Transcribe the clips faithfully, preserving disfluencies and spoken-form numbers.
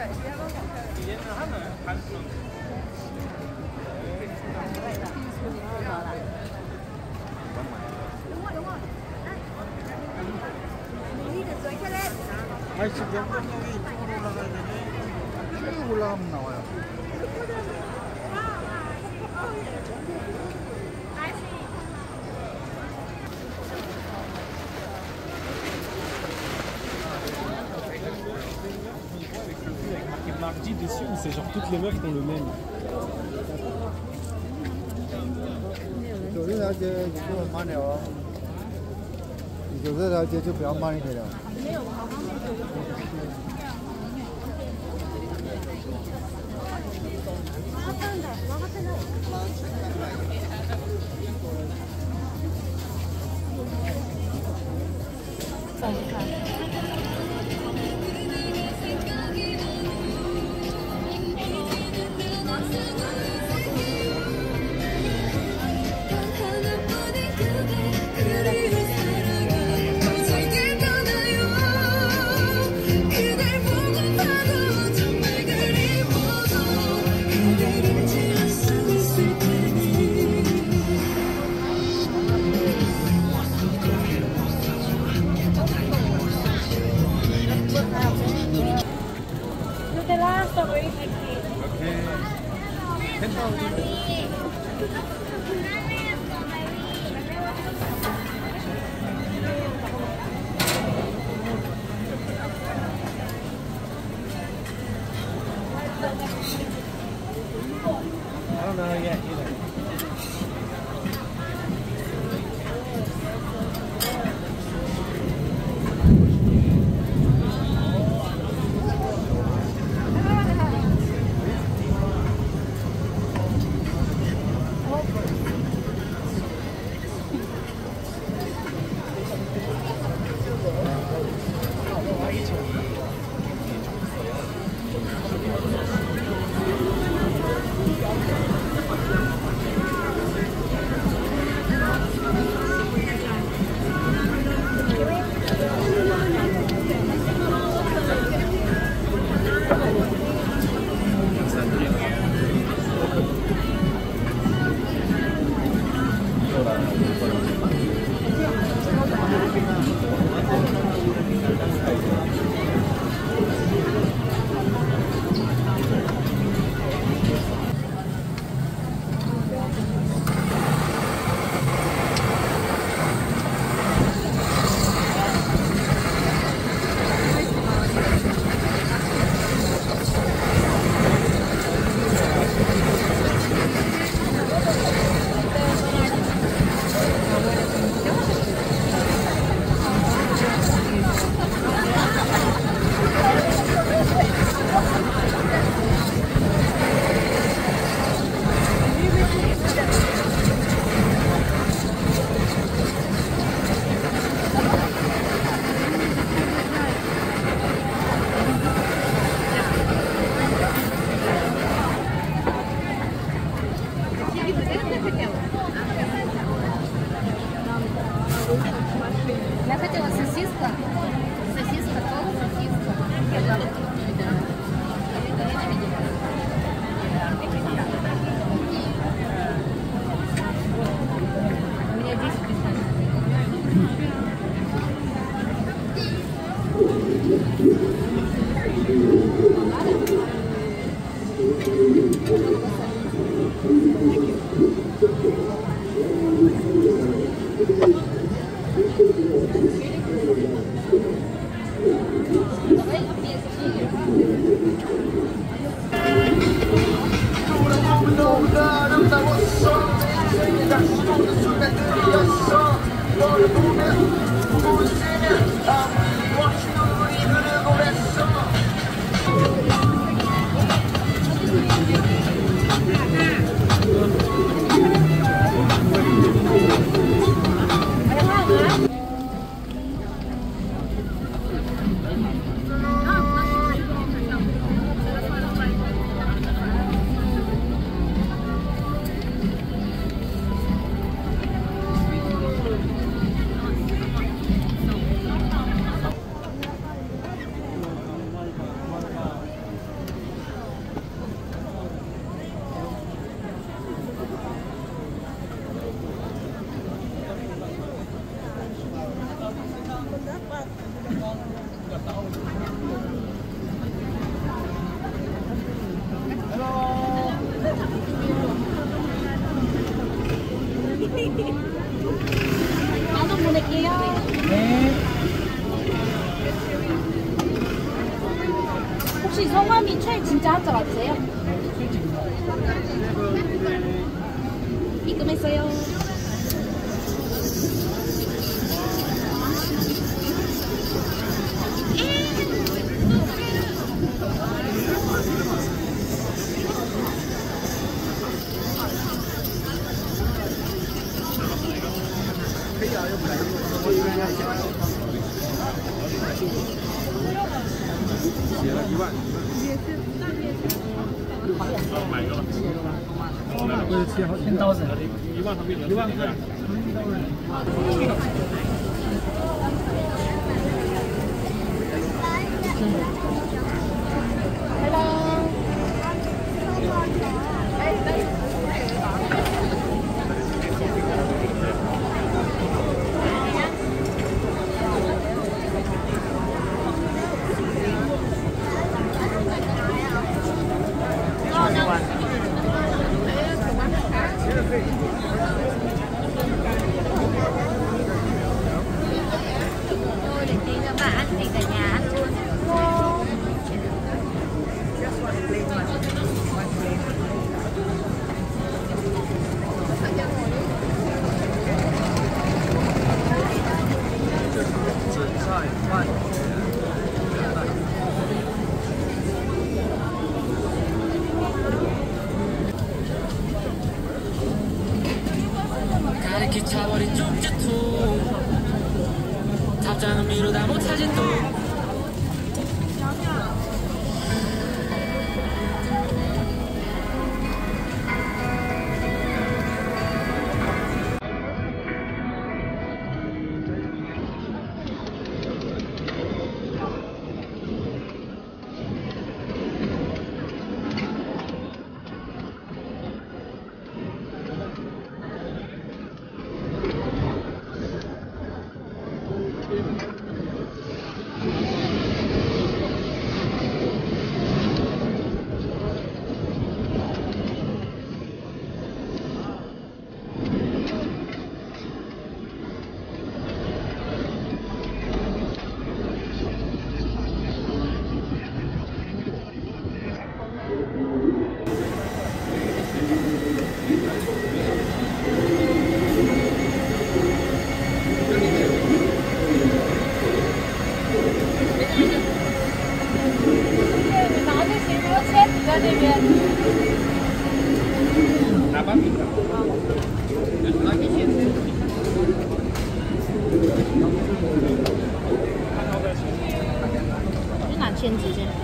아니 지금 영광역이 이쪽으로 올라가야 되네. 쭉 올라가면 나와요. Mardi dessus, c'est genre toutes les meufs qui ont le même. 九这条街就很慢了，九这条街就比较慢一点了。没有，好方便。麻烦的，麻烦的。再看。 I don't know yet either. Я хотела сосиска, сосиска, тол, сосиска. Я У меня десять писали. 是从外面吹진짜한잔 와주세요. 입금했어요. ten thousand，一万韩币，一万块。 Tôi định đi cho bà ăn thì cả nhà ăn luôn. 가득히차버린 쪽지통 답장은 미루다 못하지 또 你拿签纸先。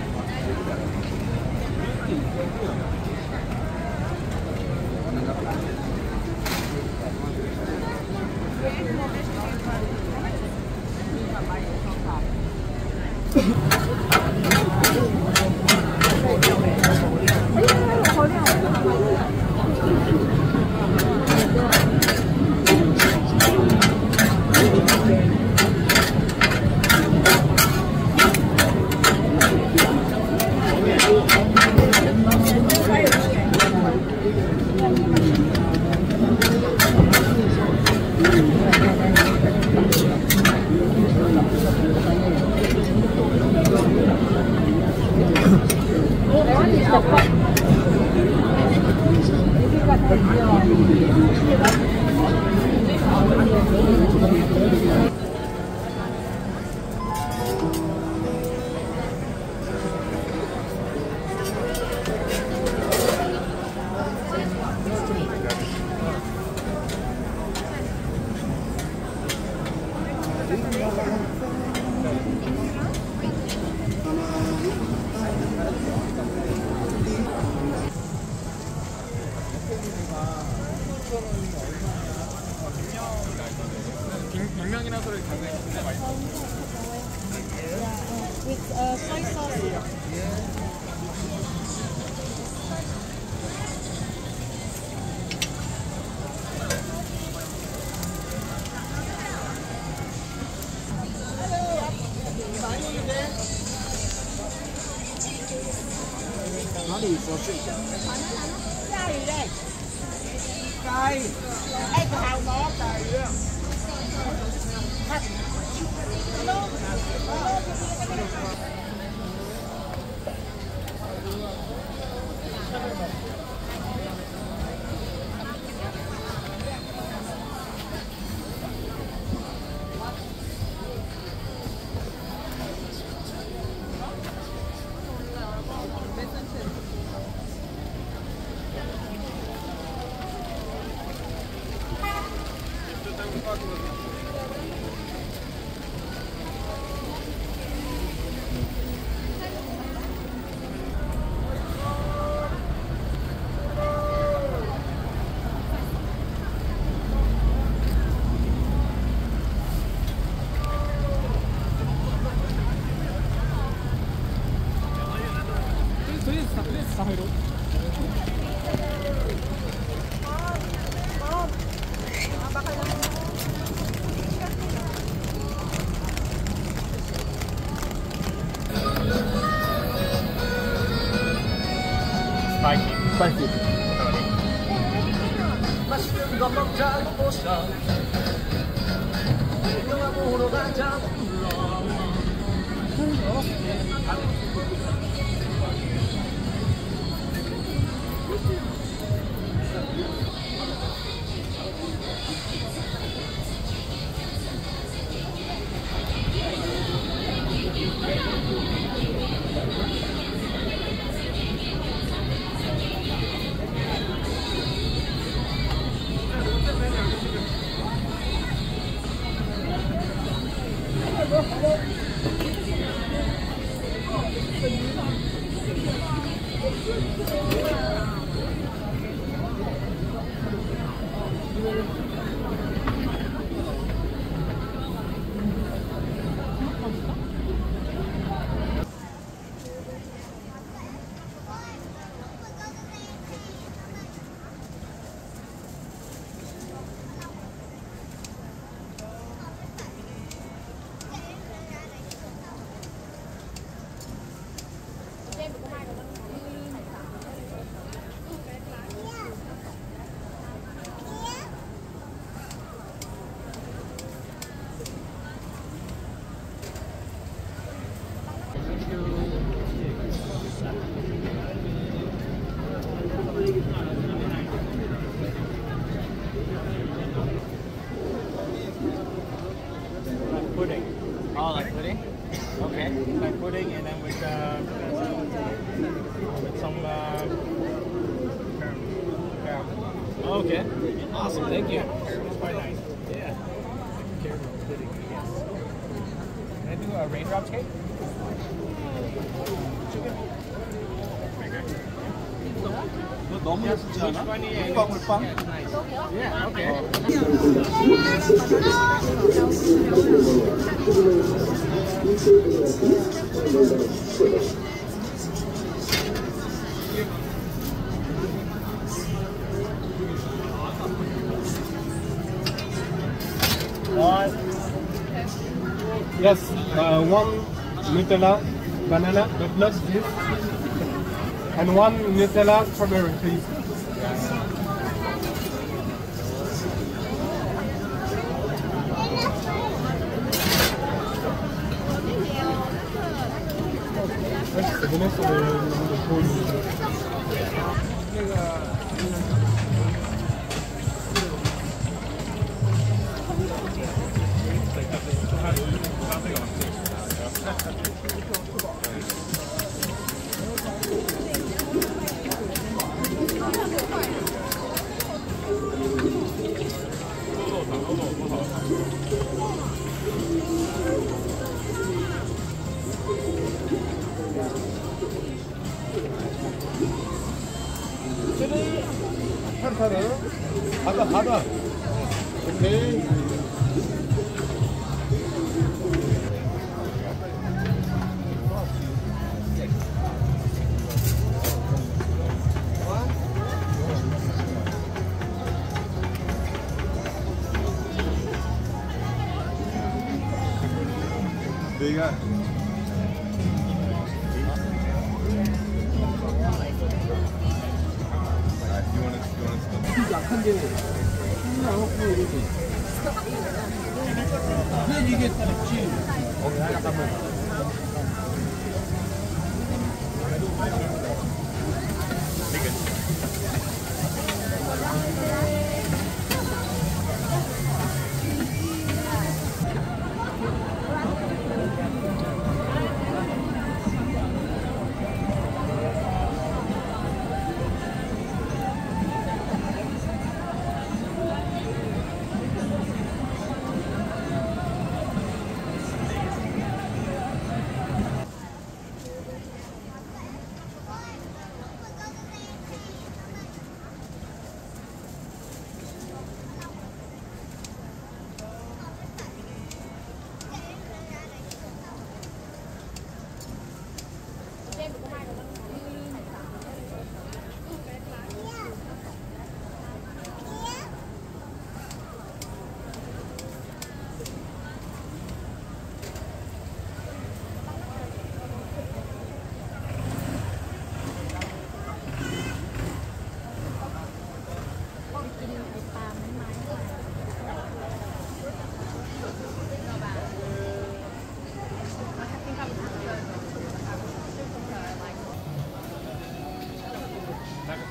백명이나 소리 굉장히 굉장히 맛있어. With uh, soy sauce. とりあえずさ、とりあえずさ入ろう。Spicy. Spicy. 맛있는 것 먹자고 보셔 유명한 보러 가자고 불러 Pudding. Oh, like pudding? Okay. Like pudding and then with uh, with some uh, caramel. Okay. Awesome. Thank you. It's quite nice. Yeah. Caramel pudding, I guess. Can I do a raindrop cake? 너 너무 예쁘지 않아? 물빵 물빵? Yeah. Okay. Uh, yes, uh, one Nutella, banana, but not this. And one Nutella strawberry, please. C'est bon, sur le, le pôle. 타르타르 바다 바다 오케이 내가 약한 게 안 먹고 이러지. 그냥 이게 있지. 어, 잠깐만.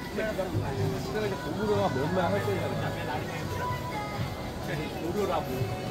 내가 이제 고무로가 뭔말 할 때잖아. 고르라고.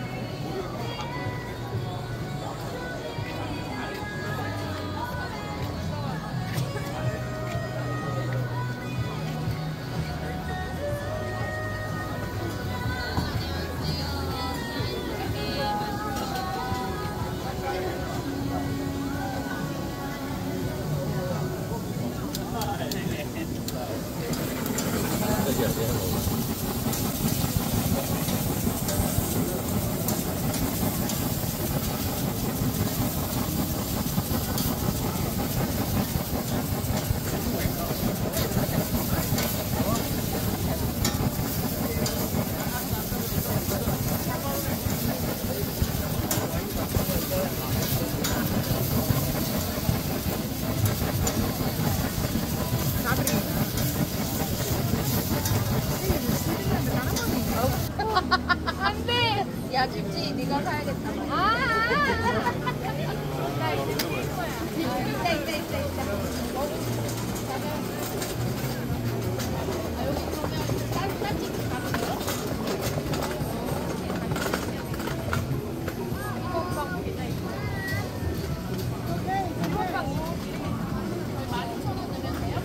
안돼. 야 집지 네가 사야겠다. 아. 나 이제 살 거야. 이따 이따 이따 이따. 아 여기 그러면 쌀 쌀집 가면 돼요? 이거 빵 먹이자 이거. 이거 빵 만 이천 원 넣으면 돼요?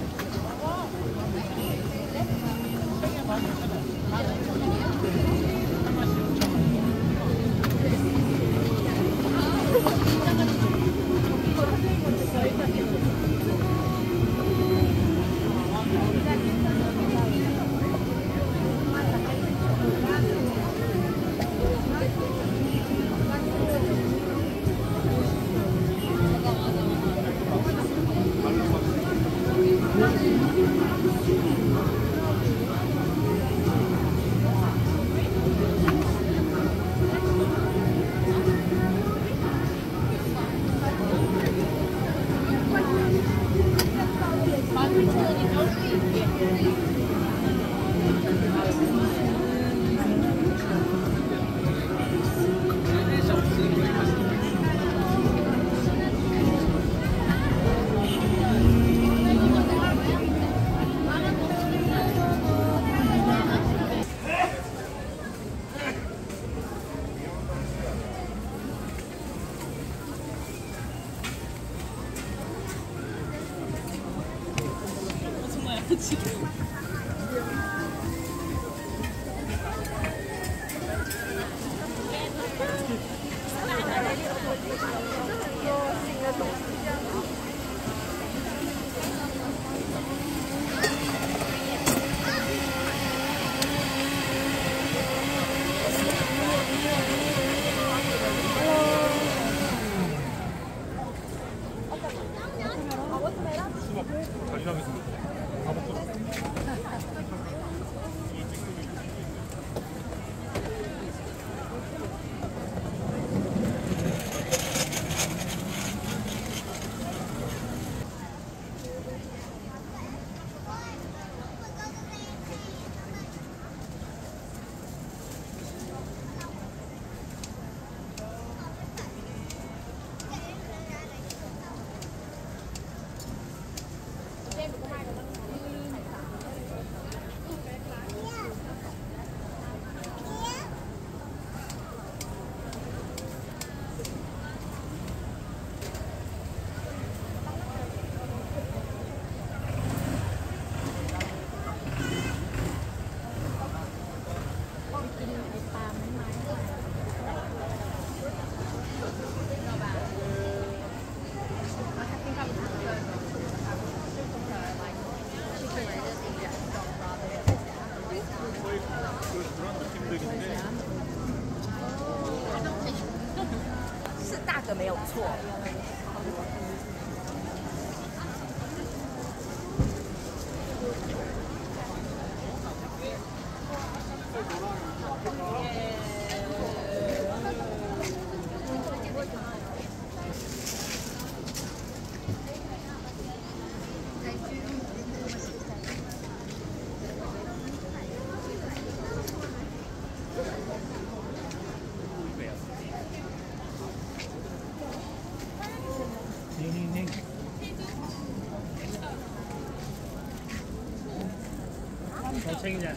더 챙기자.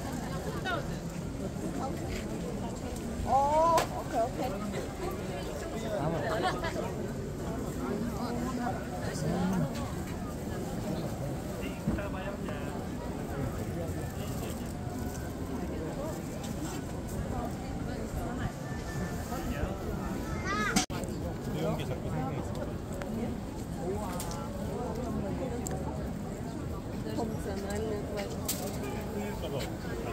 어, 오케이, 오케이. 이런 게 자꾸 생각했어. Функциональный платье.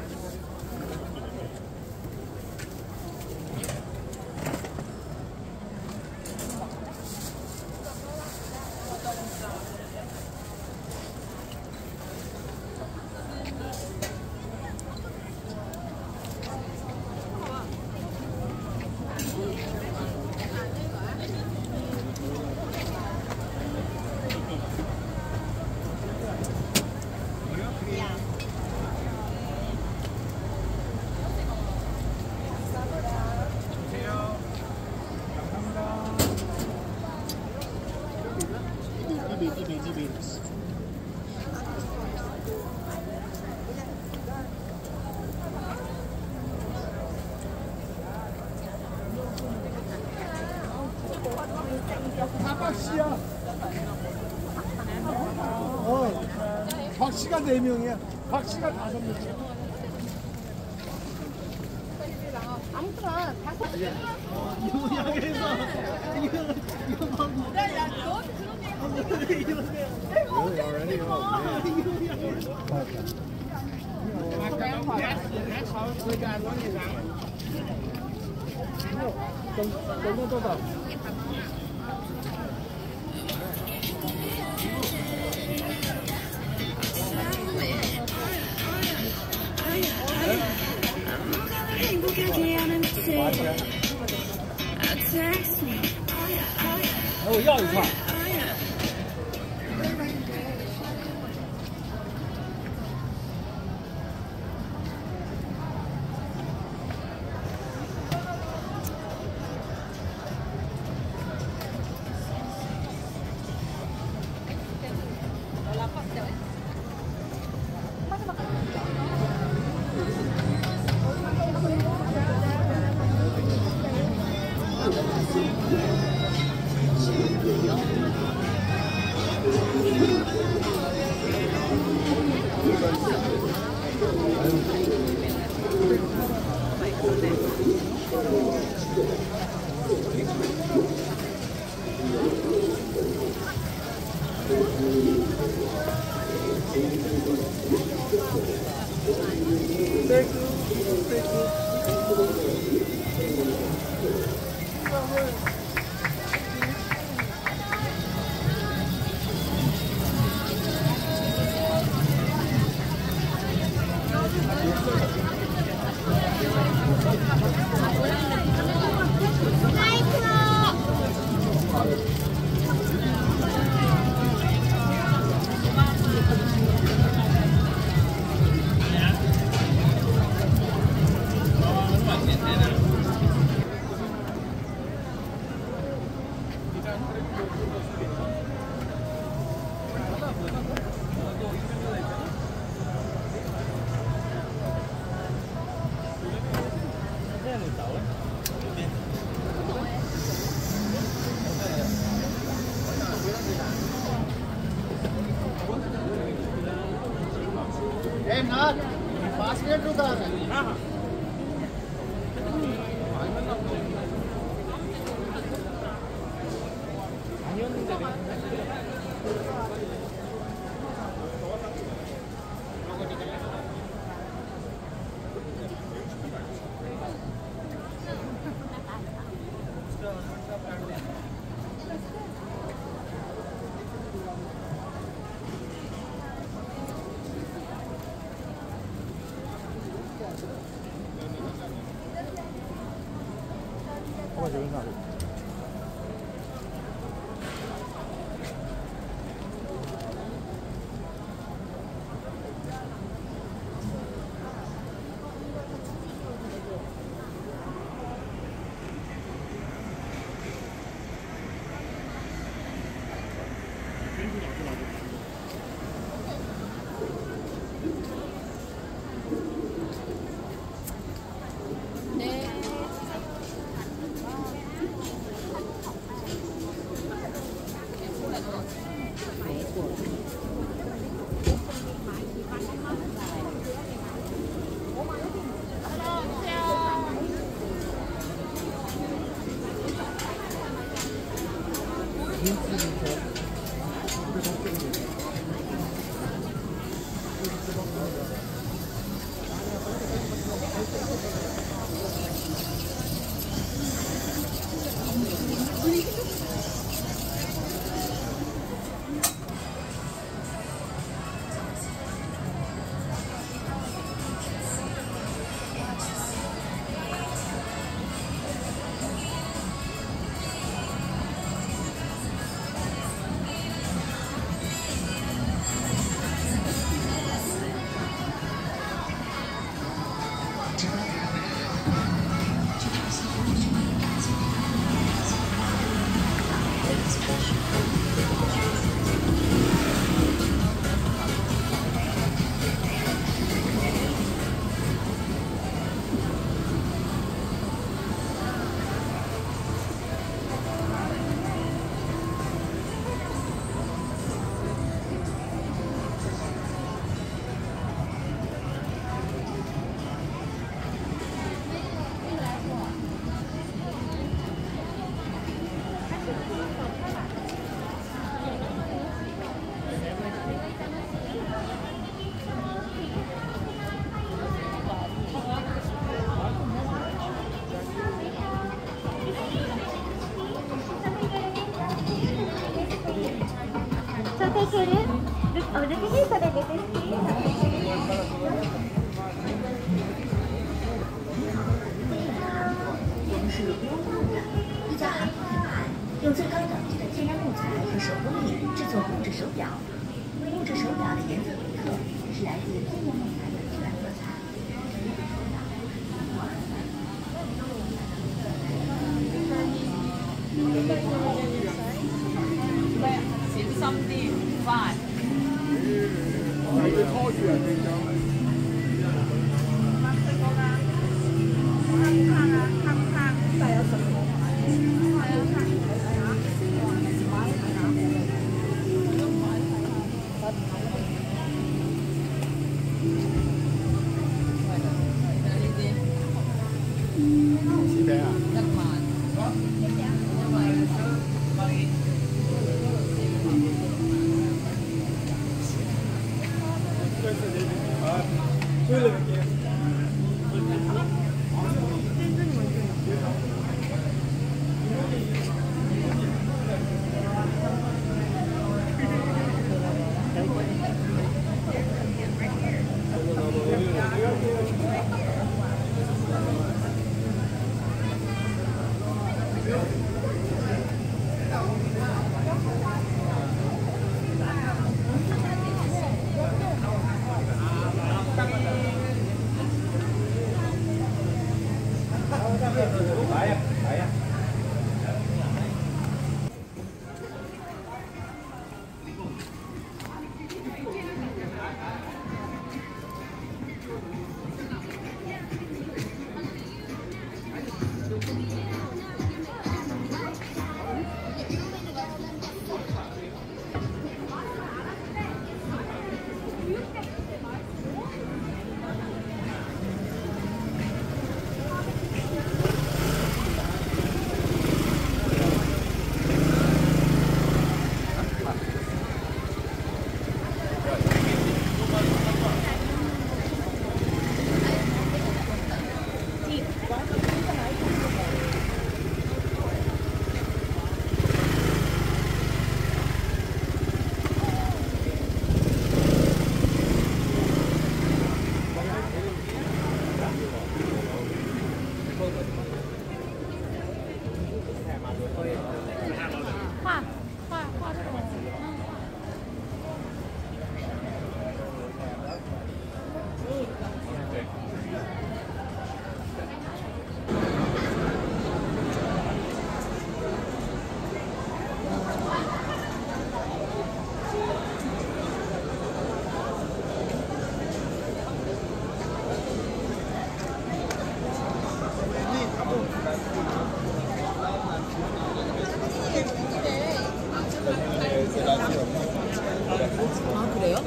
다 박씨야. 어, 박씨가 네 명이야. 박씨가 다섯 명이야. 아무튼 다섯 이거 양에서 이거 이거 막. 야야, 너 그런 게 이러세요. Really already? 정도 더. 행복하게 하는 책 어, 야, 이거. Hey, Nath, basket to the. 어, 저기 나. 一家韩国品牌用最高等级的天然木材和手工艺制作木质手表，木质手表的颜色独特，是来自天然木材的自然色彩。 小心啲，快！ 拖住人哋就。 来呀，来呀！ 画画画这种， 아 그래요?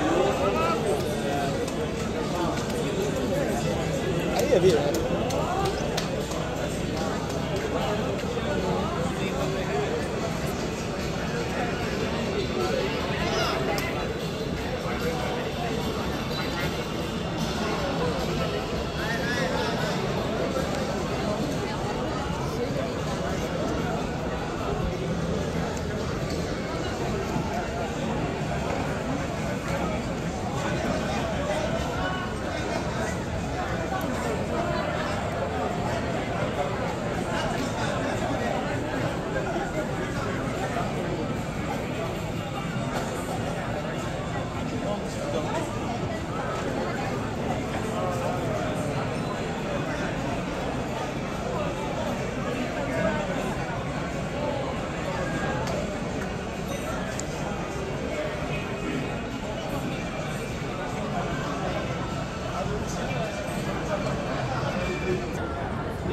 哎呀，别人。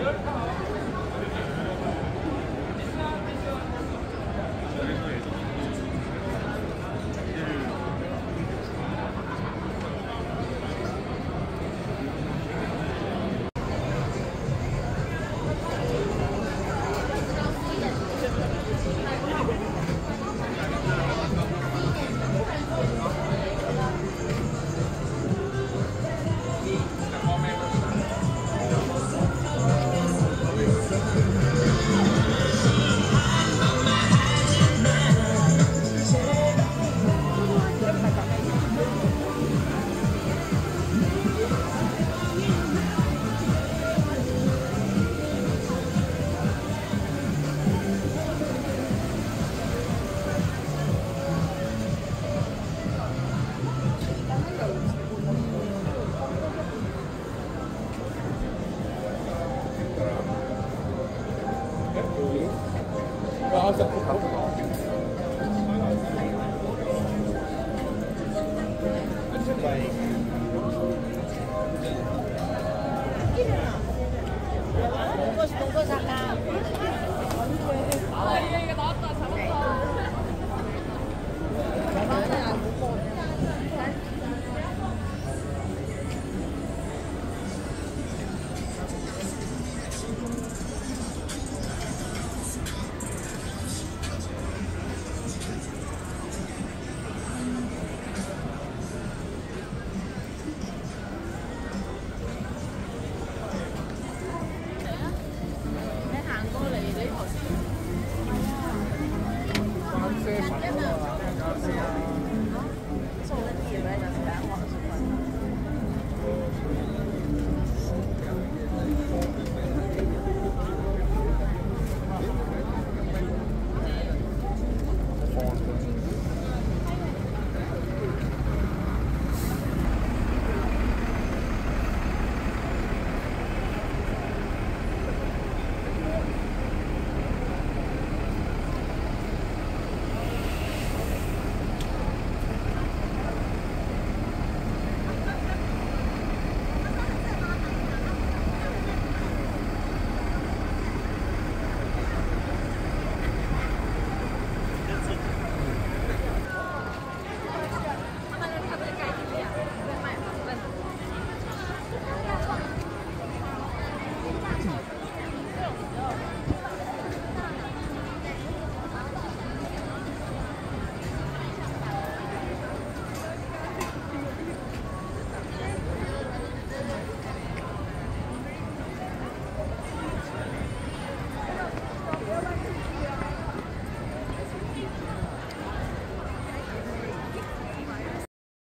Vamos, vamos acá.